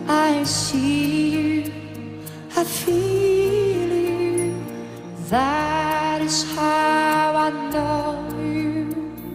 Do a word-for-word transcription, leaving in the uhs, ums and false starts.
I see you, I feel you. That is how I know you.